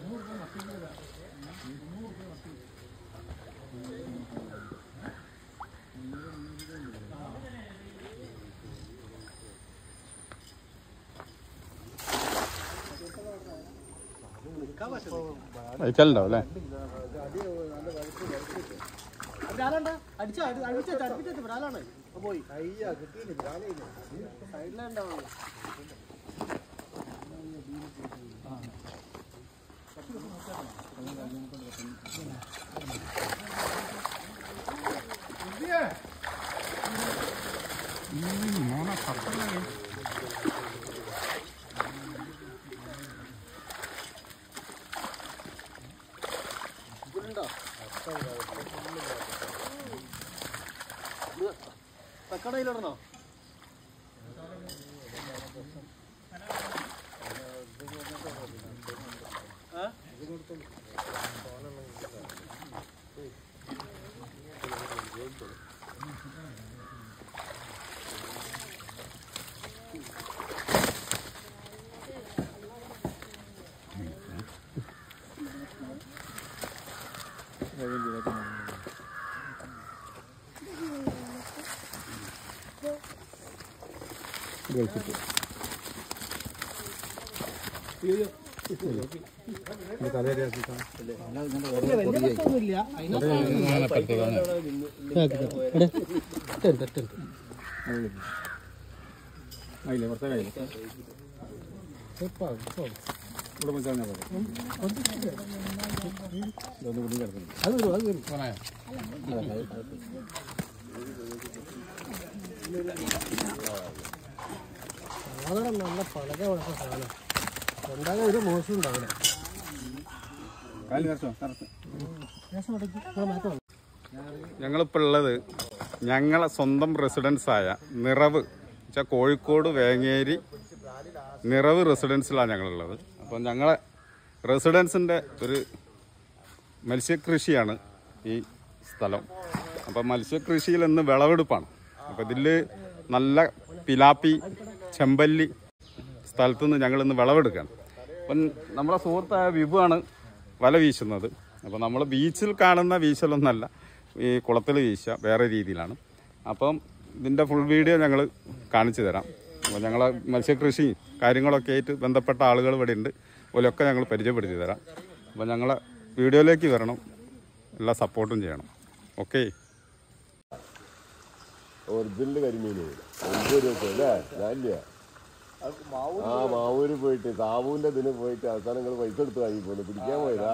അയച്ചാലുണ്ടാവും അല്ലേ? പോയി സൈഡിലുണ്ടാവും. തക്കടയിലിടണോ? നല്ല പലക വളർത്ത സാധനം ഉണ്ടാകാൻ ഒരു മോശം ഉണ്ടാവില്ല. ഞങ്ങളിപ്പോൾ ഉള്ളത് ഞങ്ങളെ സ്വന്തം റെസിഡൻസായ നിറവ് വെച്ചാൽ കോഴിക്കോട് വേങ്ങേരി നിറവ് റെസിഡൻസിലാണ് ഞങ്ങളുള്ളത്. അപ്പം ഞങ്ങളെ റെസിഡൻസിൻ്റെ ഒരു മത്സ്യകൃഷിയാണ് ഈ സ്ഥലം. അപ്പം മത്സ്യകൃഷിയിൽ ഇന്ന് വിളവെടുപ്പാണ്. അപ്പം ഇതിൽ നല്ല പിലാപ്പി ചെമ്പല്ലി സ്ഥലത്തുനിന്ന് ഞങ്ങളിന്ന് വിളവെടുക്കുകയാണ്. അപ്പം നമ്മളെ സുഹൃത്തായ വിഭുവാണ് വല വീശുന്നത്. അപ്പോൾ നമ്മൾ ബീച്ചിൽ കാണുന്ന വീശലൊന്നല്ല, ഈ കുളത്തിൽ വീശുക വേറെ രീതിയിലാണ്. അപ്പം ഇതിൻ്റെ ഫുൾ വീഡിയോ ഞങ്ങൾ കാണിച്ചു തരാം. അപ്പോൾ ഞങ്ങളെ മത്സ്യകൃഷി കാര്യങ്ങളൊക്കെ ആയിട്ട് ബന്ധപ്പെട്ട ആളുകൾ ഇവിടെ ഉണ്ട്, ഓലൊക്കെ ഞങ്ങൾ പരിചയപ്പെടുത്തി തരാം. അപ്പോൾ ഞങ്ങളെ വീഡിയോയിലേക്ക് വരണം, എല്ലാ സപ്പോർട്ടും ചെയ്യണം. ഓക്കെ. ഒറിജിനൽ കരിമീൻ 50 രൂപ അല്ലേ? ഞാനില്ല ആ മാവൂര് പോയിട്ട് സാബുവിന്റെ ഇതിന് പോയിട്ട് അവസാനം നിങ്ങൾ പൈസ എടുത്ത് വാങ്ങി പോകുന്നു പിടിക്കാൻ പോയതാ.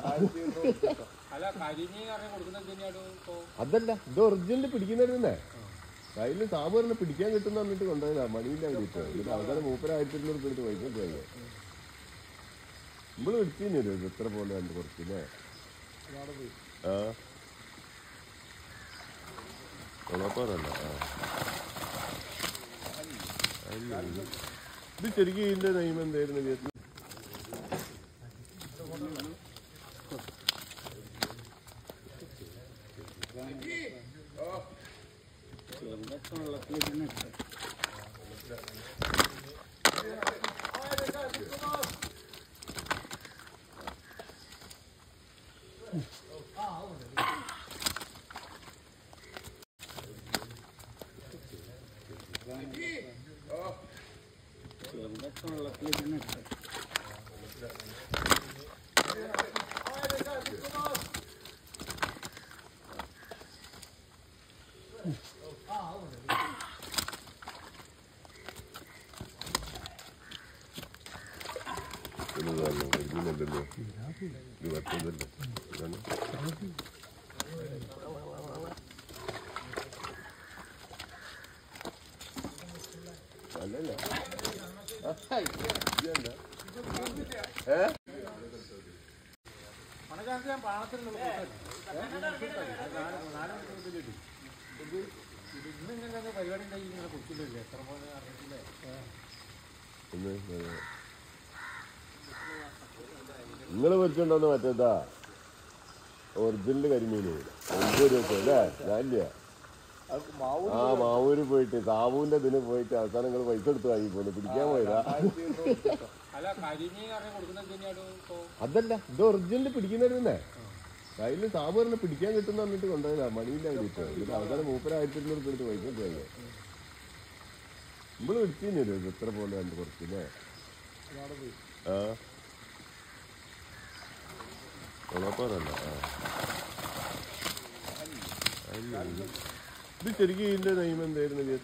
അതല്ല, ഇത് ഒറിജിനൽ പിടിക്കുന്നവരുന്നേ. കയ്യില് സാബു പറഞ്ഞ പിടിക്കാൻ കിട്ടുന്ന പറഞ്ഞിട്ട് കൊണ്ടുപോയതാ. മണിയില്ല കിട്ടുക. ഇതിന് അവസാനം 3200 രൂപ എടുത്ത് പൈസ എടുത്ത് നമ്മള് പിടിച്ചു വരും എത്ര പോലെ കണ്ട് കുറച്ചില്ലേ. ആ ഉളപ്പാറല്ല. ഇത് ശരിക്കും ഇതിന്റെ നിയമം എന്തായിരുന്നു? നിങ്ങള് പൊരിച്ചുണ്ടോന്ന് മറ്റേതാ ഒറിജിനൽ കരിമീന് 50 രൂപ അല്ലേ? ഞാനില്ല ആ മാവൂര് പോയിട്ട് സാബുവിന്റെ ഇതിന് പോയിട്ട് അവസാനം നിങ്ങൾ പൈസ എടുത്ത് വാങ്ങിപ്പോലെ പിടിക്കാൻ പോയതാ. അതല്ല ഇത് ഒറിജിനൽ പിടിക്കുന്നവരുന്നേ കയ്യില് സാബു പറഞ്ഞ് പിടിക്കാൻ കിട്ടുന്ന പറഞ്ഞിട്ട് കൊണ്ടുപോയതാ. മണിയില്ല കിട്ടുക എന്നിട്ട് അവസാനം 30,000 എടുത്ത് പൈസ എടുത്ത് നമ്മള് പിടിച്ചു വരും എത്ര പോലെ കണ്ട് കുറച്ചില്ലേ. ആ ഉളപ്പാറല്ല. ഇത് ശരിക്കും ഇതിന്റെ നിയമം എന്തായിരുന്നു?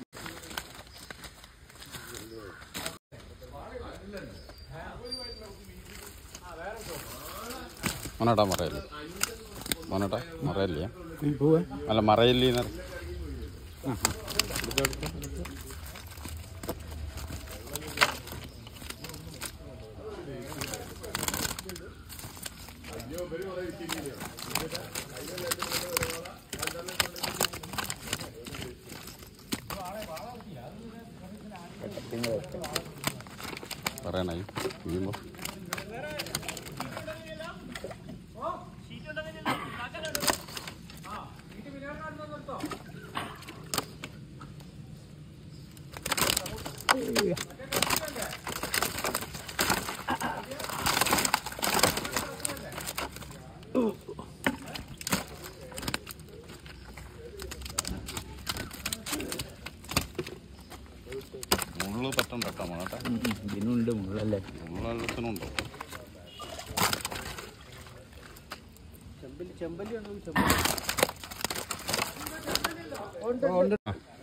മോനോട്ടാ മറയല്ലേ? മോനോട്ടാ മറയല്ലേ? അല്ല മറയല്ലേ? പറയണായി വീഴുമ്പോ മുള്ളു പറ്റണ്ട കേട്ടോ മോനോട്ടെ. ഇതിനുണ്ട് മുള്ളല്ലേ? മുള്ളെല്ലാത്തിനുണ്ടോ? ചെമ്പല്ലി ഉണ്ട്.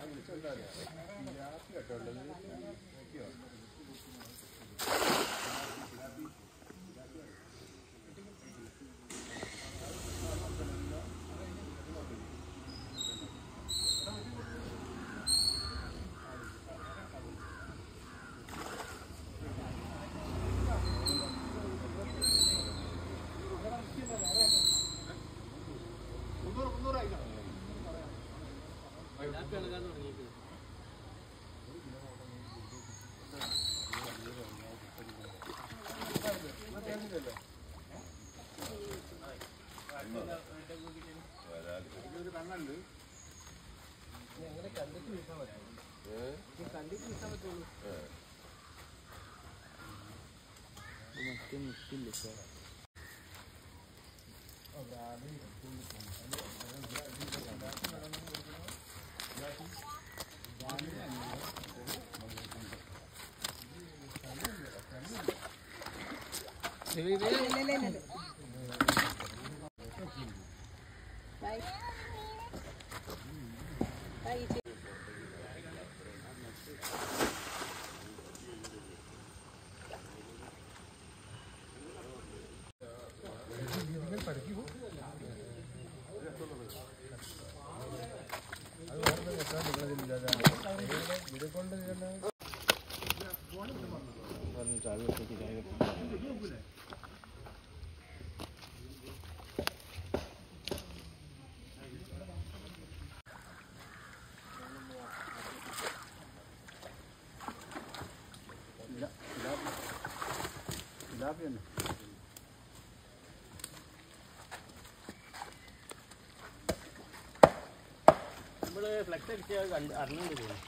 ഫ്ലക്സ് അടിച്ച് അറിഞ്ഞുകൊണ്ട് പോകും.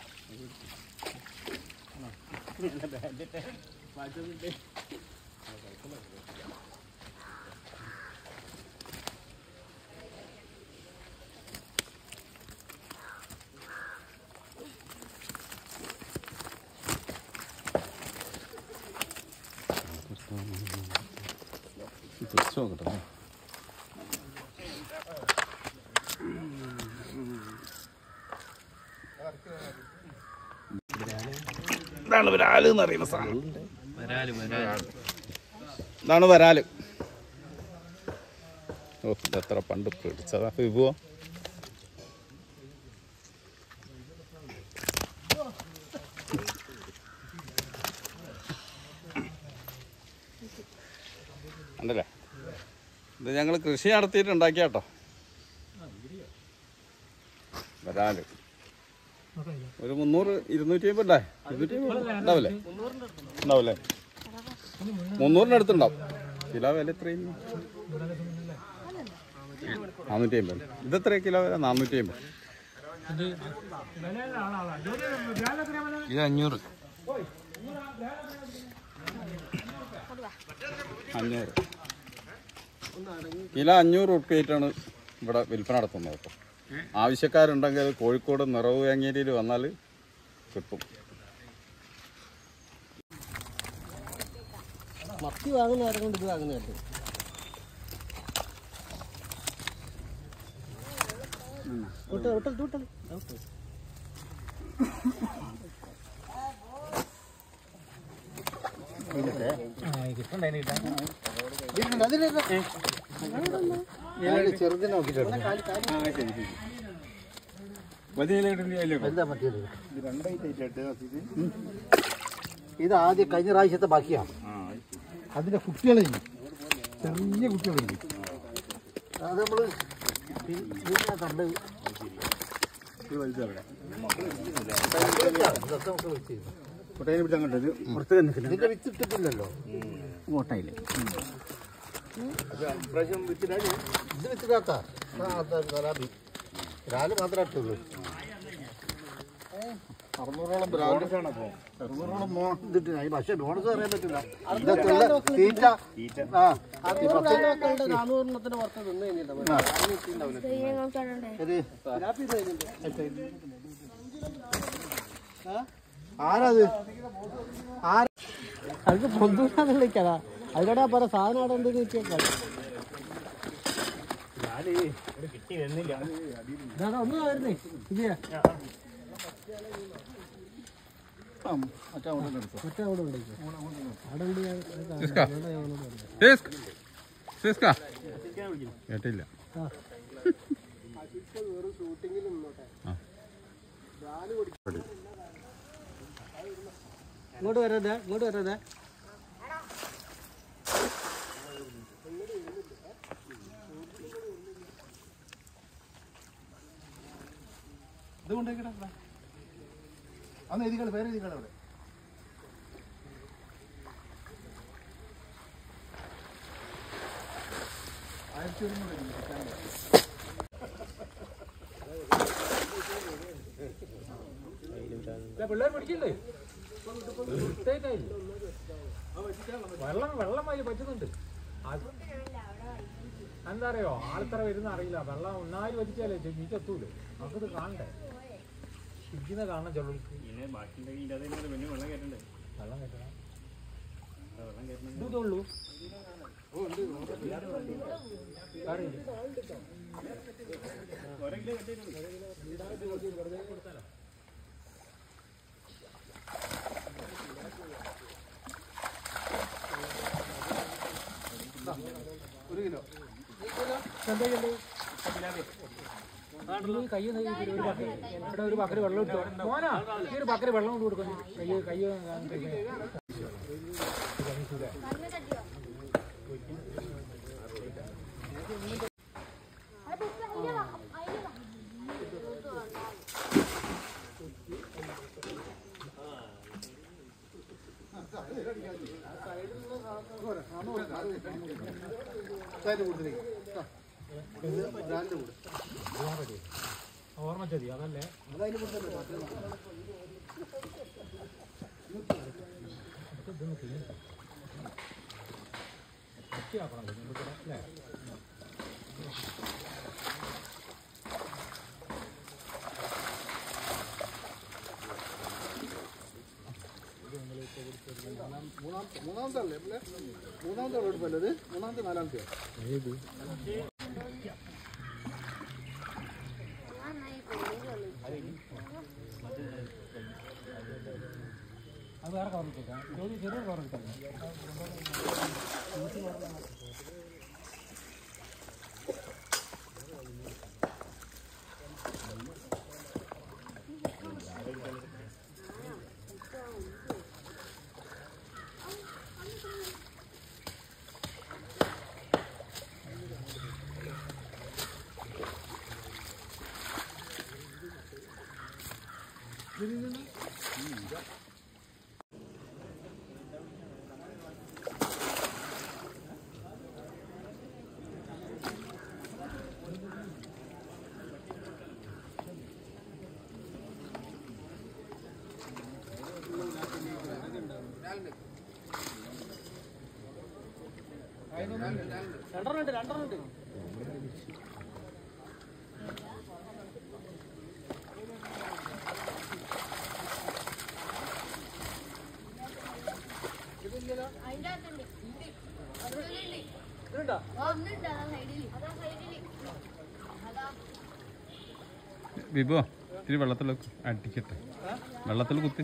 തിരിച്ചു നോക്കട്ടെ. ഇതാണ് വരാല് എന്ന് പറയുന്ന സാധനം. ഇതാണ് വരാല്. ഓ ഇതെത്ര പണ്ട് പിടിച്ചതാ വിഭവം. ഉണ്ടല്ലേ? ഇത് ഞങ്ങൾ കൃഷി നടത്തിയിട്ട് ഉണ്ടാക്കിയ കേട്ടോ വരാല്. ഒരു 300 250 ഉണ്ടാവേ? 250 ഉണ്ടാവില്ലേ? ഉണ്ടാവില്ലേ? 300 അടുത്തുണ്ടാവും. കിലോ വില എത്രയും? 450. ഇതെത്ര കിലോ വില? 450. ഇത് 500. 500 കിലോ 500 റുപ്യായിട്ടാണ് ഇവിടെ വിൽപ്പന നടത്തുന്നത്. കേട്ടോ, ആവശ്യക്കാരുണ്ടെങ്കിൽ കോഴിക്കോട് നിറവ് വേങ്ങേരിയിൽ വന്നാൽ കിട്ടും. മത്തി വാങ്ങുന്ന നേരം കൊണ്ട് ഇത് വാങ്ങുന്നതല്ലേ. ചെറുതിനെ നോക്കിട്ടുണ്ട്. ഇത് ആദ്യം കഴിഞ്ഞ പ്രാവശ്യത്തെ ബാക്കിയാണ്. അതിന്റെ കുട്ടികളില്ല, ചെറിയ കുട്ടികളില്ല. അത് നമ്മള് കണ്ട് ഇതിന്റെ വിത്തിട്ടില്ലല്ലോ. കോട്ടയില് ഇത് വിത്തിടാത്ത രാല് മാത്രമേ ഇട്ടുള്ളൂ. 600ഓളം ബ്രാൻഡാണ്. പക്ഷെ ബോണസ് പറയാൻ പറ്റില്ല. തീറ്റ 400 പുറത്ത് നിന്ന് ആരത് അത് പൊന്തൂരാന്ന് വിളിക്കടാ. അതിലൂടെ പറ സാധനം അവിടെ എന്തെങ്കിലും വെച്ചേക്കാം. ഒന്നും വരുന്നേ ഇല്ല. മറ്റേ അവിടെ കേട്ടില്ല. ഇങ്ങോട്ട് വരാതെ, ഇങ്ങോട്ട് വരാതെ. ഇത് കൊണ്ടേക്കടാ. അന്ന് എഴുതിക്കളെ, പേര് എഴുതിക്കളെ അവിടെ. പിള്ളേർ പിടിക്കണ്ടേ? വെള്ളം അതിൽ പറ്റുന്നുണ്ട്. എന്താ അറിയോ, ആൾത്തറ വരുന്ന അറിയില്ല. വെള്ളം ഒന്നായി വറ്റിച്ചാലേ നീക്കെത്തൂലേ. നമുക്കിത് കാണണ്ടേ, ഇരിക്കുന്ന കാണണം. ചെറുക്ക് വെള്ളം കയറ്റണം. ഇതുള്ളൂ ഒരു കിലോ കൈ ഒരു ബക്കറി വെള്ളം ഇട്ടോ മോനാ. ഈ ഒരു ബക്കറി വെള്ളം കൊണ്ട് കൊടുക്കും. കൈ ഓർമ്മച്ചതി അതല്ലേ. അല്ലേ മൂന്നാമത്തെ അല്ലേ? മൂന്നാമത്തെ എടുപ്പല്ലേ? മൂന്നാമത്തെ നാലാമത്തെ അത് വേറെ കവറിട്ടേക്കാം. ചെറിയ കവറിട്ടേക്കാം. വിഭോ ഇത്തിരി വെള്ളത്തിൽ അടിക്കട്ടെ, വെള്ളത്തിൽ കുത്തി.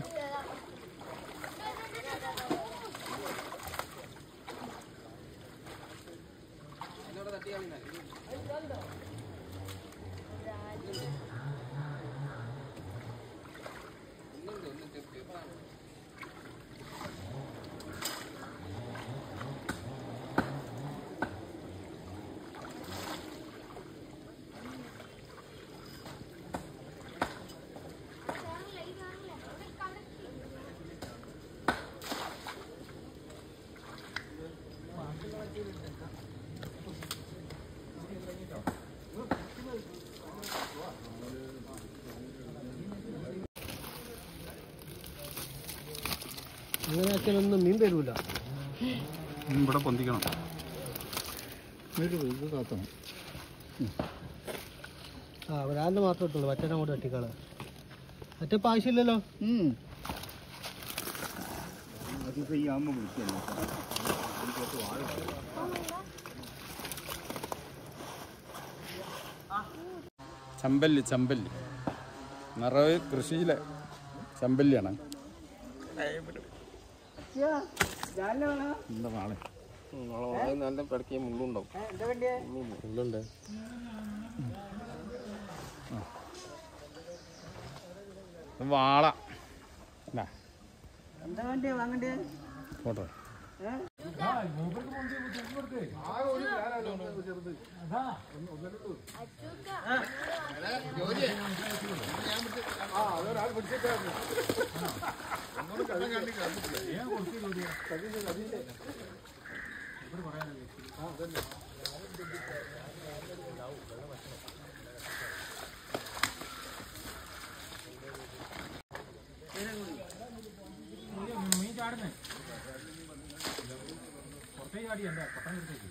അങ്ങനെ ആക്കിയാലൊന്നും മീൻ തരൂല. ഇവിടെ പൊന്തിക്കണം. ഇത് കാത്തണം. ആ ഒരാളിന് മാത്രമേ ഇട്ടുള്ളൂ, മറ്റേ അങ്ങോട്ട് തട്ടിക്കാള്. മറ്റേപ്പം ആവശ്യമില്ലല്ലോ. ചെമ്പല്ലി, ചെമ്പല്ലി നിറയെ കൃഷിയിലെ ചെമ്പല്ലിയാണ്. എന്താ നാളെ നല്ല പിടക്കിയ മുള്ളുണ്ടാവും. മുള്ളുണ്ട്. വാള ഫോട്ടോ മീൻ ചാടുന്നേ പുറത്തേ ചാടി എന്താ പൊട്ടം കൊടുത്തേക്ക്.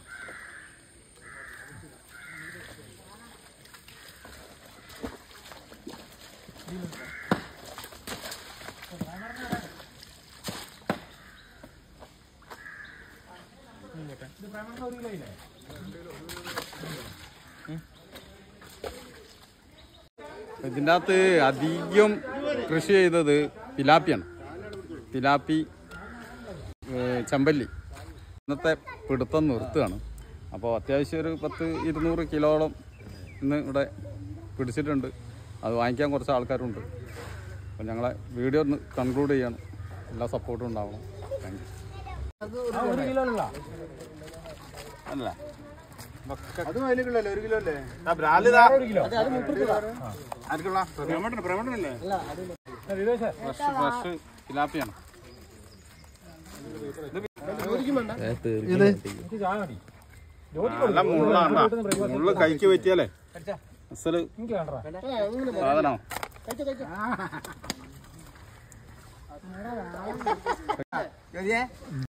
ഇത് പ്രേമണ ഒരു കിലോ ഇല്ലേ? ഇതിൻ്റെ അകത്ത് അധികം കൃഷി ചെയ്തത് പിലാപ്പിയാണ്. പിലാപ്പി, ചെമ്പല്ലി. ഇന്നത്തെ പിടുത്തം നിർത്തുകയാണ്. അപ്പോൾ അത്യാവശ്യം ഒരു 10-200 കിലോളം ഇന്ന് ഇവിടെ പിടിച്ചിട്ടുണ്ട്. അത് വാങ്ങിക്കാൻ കുറച്ച് ആൾക്കാരുണ്ട്. അപ്പോൾ ഞങ്ങളെ വീഡിയോ ഒന്ന് കൺക്ലൂഡ് ചെയ്യണം. എല്ലാ സപ്പോർട്ടും ഉണ്ടാവണം. Thank you. ഒരു കിലോ അല്ല അല്ല അതും അതിന് കിലോ അല്ലേ? 1 കിലോ അല്ലേ? ഒരു കിലോ ഫ്രഷ് പിലാപ്പിയാണ്. ചായ മതി. നല്ല മുള്ളാണ്. മുള്ള് കൈക്ക് പറ്റിയാലേ അസല് എനിക്ക് വേണ്ട സാധനം.